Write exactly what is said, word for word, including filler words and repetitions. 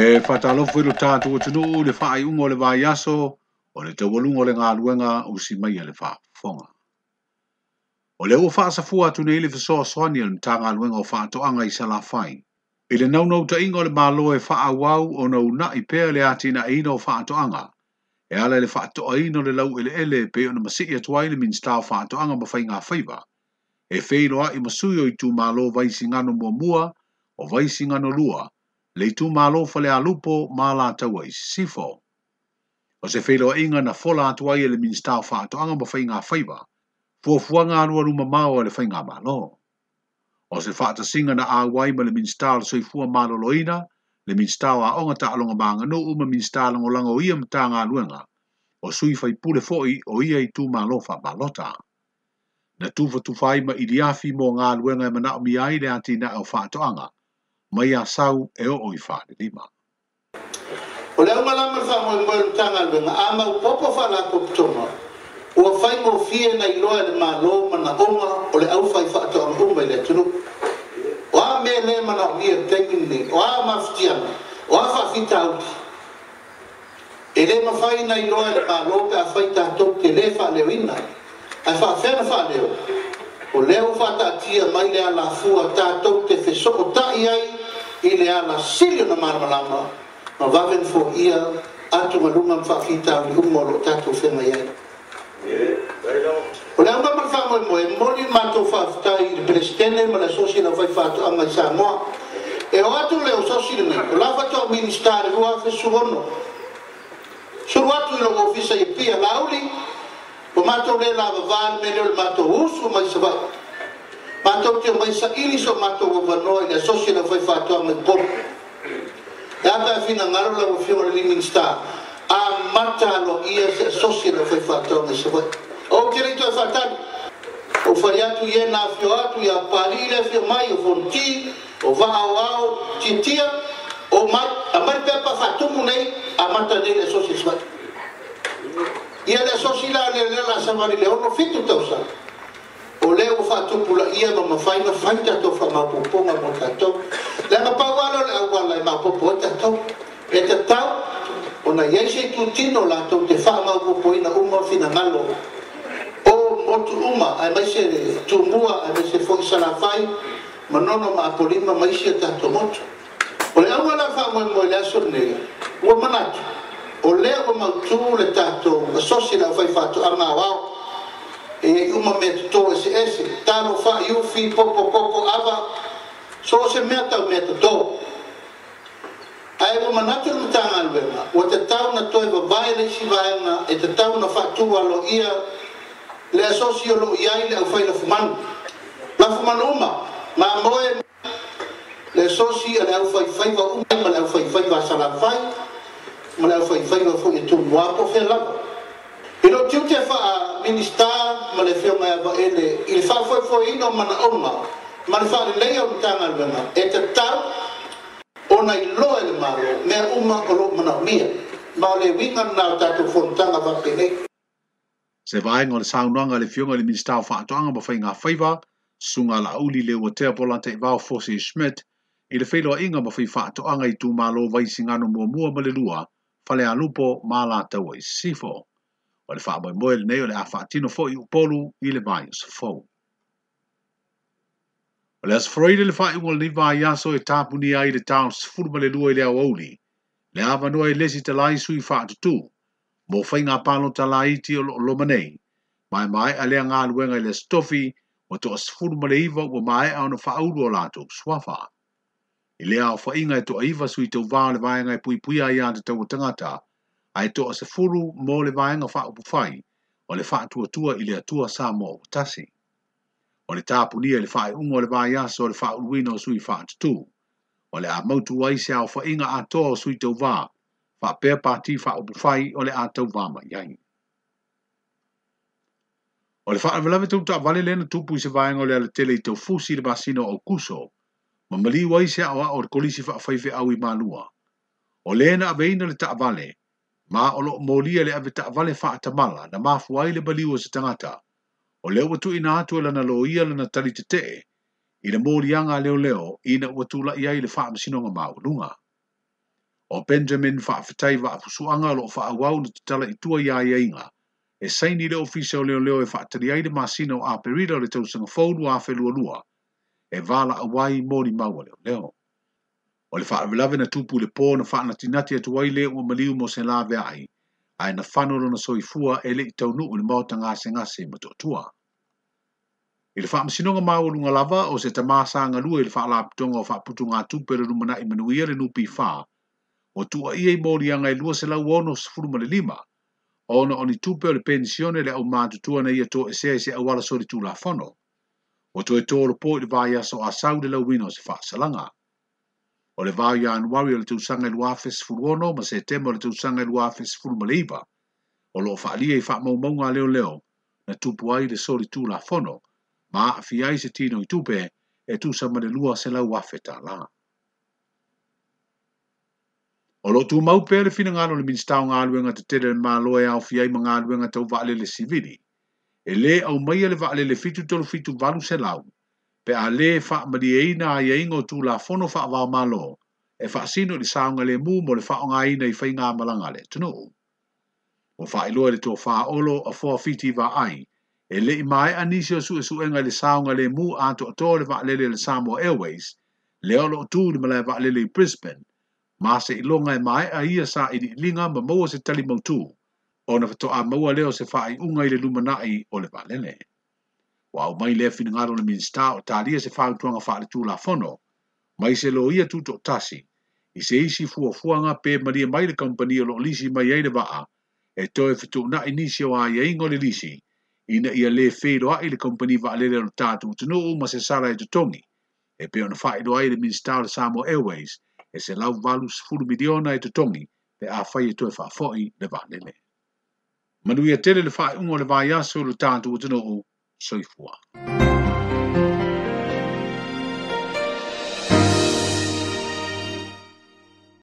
E whatalofo i lo tātou tunu le whaai ungo le vai aso, o le te walungo le ngā luenga o si mai le whaafonga. O le ua whaasafua atu nei le whasoa soani le mta ngā luenga o whaatoanga i sala whai. I le naunau ta ingo le malo e whaawau o nau na i pēr le atina e ina o whaatoanga. E ala le whaatoa ino le lau ele ele pe o na masiki atuai le minstau whaatoanga ma whai ngā whaiva. E wheino a i masui o i tu malo vaisi ngano mua mua o vaisi ngano lua. Le tu malo fale a lupo ma la taua i sifo. O se whelo inga na fola atuai e le minstau whaatoanga ma whai ngā whaiva. Fuafua ngā rua ruma mao le whai ngā malo. O se whaata singa na a waima le minstau le soifua malo loina, le minstau a onga ta alonga maanga no uma minstau lango lango ia mta ngā luenga. O sui whai pule foi o ia i tu malo wha balota. Na tufa tufai ma idiafi mo ngā luenga e mana o miai le ati na au whaatoanga. Mai a sau e o i whaare lima. O leo malama wha mo i moe tanga luenga, a mau popo wha la koptoma. Ua whai mo fie na iloa le maa lo mana onga o le au whai whaatoanga umba i le tunu. O a me le mana o mia tengini, o a maftiana, o a whawhita auti. E le ma whai na iloa le maa lo pe a whai tātou te le wha leo ina. A wha whena wha leo. O leo whata tia mai le ala fua tātou te whesoko tai ai i le ala silio na maramalama ma wawen fo ia atu malunga mwhawhita au li umolo tātou whenga iai. O leo ma marwha moe moe moni mātou whawhitai i le presidente ma le sosi na whai whātu anga i Samoa. E o atu leo sosi na nei, o la whato ministare rua whesuono. Suru atu i lo ofisa i pia lauli, o mātou le lava vāne me leo le mātou usu mai sa vai. Mātou te mai sa ili so mātou o vanoa i le asosia na whai whātua mai popo. E apa e whina ngaro la o whio le Living Star. A mata alo ia se asosia na whai whātua mai sa vai. O ke reito e whātani. O whai atu ie nā whio atu i a pari le whio mai o whonti, o vāo au, titia, o mai, a mai pepa whātumu nei, a mata nei le asosia sa vai. Ia le sosi la le le la samari le ono fitu tausa. O leo whaatupula ia ma mawhaina whaita to wha maupoponga mo tatou. Le ma paualo le awala e maupopo e tatou. E te tau, o na iese tu tino la tau te wha maupopoina uma fina ngalo. O motu uma, ai maise le tumua, ai maise fo isala whai, manono ma apolima maise tatou motu. O le awala wha moe moe le aso nega, ua manatu. O leo mautu le tatou asosi na whai whātu anga wao. E uma me tuto ese ese. Tano wha iufi popo popo ava. So se mea tau mea tuto. Ai wa manatu na tanga alwena. Wa te tau na toi wa vai le si vaenga. E te tau na whātu alo ia. Le asosi o lo iai le au whai la fumanu. La fumanu uma. Ma moe le asosi le au whai whai wa uma. Ma le au whai whai wa sala whai. Ma le fai fai fo e tu mua po fe la. E lo tiu te fa minister ma le fe ma va ele il fa fo fo ino mana oma. Ma le fa le o tanga lena. E te tau ona i lo ele malo me uma o lo mana mia. Ma le winga na tatu fontanga va pene. Se vai ngol saunanga le fionga le minister fa tonga ba fai nga faiva sunga la uli le o te pola te va fosi Schmidt. I le felo inga ba fai fa tonga i tu malo vai singano mo mua ma le lua. Fale a lupo ma la taua i sifo. O le wha moe moe le neo le a whaatino fo i upolu i le vai o fo. O le as freide le wha iwa le vai aso e tāpuni ai le tau sifuru ma le lua i le au auli. Le awa noa i lesi te lai sui wha atutu. Mo whai ngā palo ta lai iti o lo manei. Mai mai a lea ngā luenga i le stofi o to sifuru ma le iwa ua mai au na wha auru o lato swafa. I lea o whainga e to aiva sui tau vā le vaenga e pui pui ai ante tau tangata, ai to se furu mo le vaenga wha upu whai, o le wha tua tua i le atua sa mo tasi. O le tāpunia le wha ungo le vai aso o le wha uruina o sui wha atutu, o le a mautu ai se au whainga a toa sui tau vā, wha pēr pāti wha upu whai o le a tau vā mai iai. O le wha awelawe tau ta vale lena tupu i se vaenga o le ala tele i tau fusi le basino o kuso, ma mali wai se awa o le kolisi wha whaife au i malua. O lena aveina le taavale, ma o lo molia le ave taavale wha atamala na mafu ai le baliu o se tangata. O leo watu ina atu lana lo ia lana tali te te, i le molianga leo leo ina watu la iai le wha amasinonga maulunga. O Benjamin whaafetai wa apusuanga lo whaawau na tala i tua ia ia inga. E saini le ofisa o leo leo e whaatari aide masina o a perida o le tausanga faudu a whelua lua. E vala awai mori maua leo leo. O le whaavelave na tupu le pō na whaanatinati atu wai leo o maliu mo se la vea ai. Ai na whanoro na soifua e le i taunu o le mauta ngase ngase matotua. I le whaamasinonga maua lunga lava o se tamasa ngalua i le whaalapitonga o whaaputu ngā tupe le rumana i manuia le nupi whaa. O tua ia i mori anga i lua se lau ono se furuma le lima. Ona oni tupe o le pensione le au mātutua na ia to e se se awala sori tu la fono. O to e tōro po i le vai aso a sau le lau wino se whaasalanga. O le vai anuari o le tausanga i luafe se furuono ma se temo o le tausanga i luafe se furuma le iwa. O lo whaalia i whaamaumaunga leo leo na tupu ai le sori tu la fono. Ma a fiai se tino i tupe e tu sama le lua se lau wafe ta la. O lo tu mau pere fina ngano le minstau ngā luenga te tere le māloe au fiai ma ngā luenga tau vaale le sivili. E le au maia le vaale le fitu tolu fitu valu se lau. Pe a le wha madi e ina a ia ingo tu la fono wha wau malo. E wha sino li saunga le mu mo le wha o ngā ina i whai ngā malanga le tunu. O wha iloa le tō wha olo a fua fiti wa ai. E le i mai anisi o su e su enga le saunga le mu a to ato le vaale le Samoa Airways. Le olo tu ni malai vaale le Brisbane. Ma se ilonga e mai a ia sa i linga ma maua se tali mautu. O na whato a maua leo se wha i unga i le lumanai o le valele. Wa au mai lea fina ngaro le minsta o talia se wha utuanga wha le tū la fono. Mai se lo ia tuto tasi. I se isi fua fuanga pe maria mai le company o lo lisi mai eile waa. E toi fitu na inisi o a ia ingo le lisi. Ina ia le whero a i le company wa le le tātu tunu ma se sara e tutongi. E pe ona wha i lo ai le minsta o le Samoa Airways. E se lau valu sifuru miliona e tutongi pe a whai e toi whaafoi le vālele. Manuia tere le whae ungo le vai aso le tātu o tino o soifua.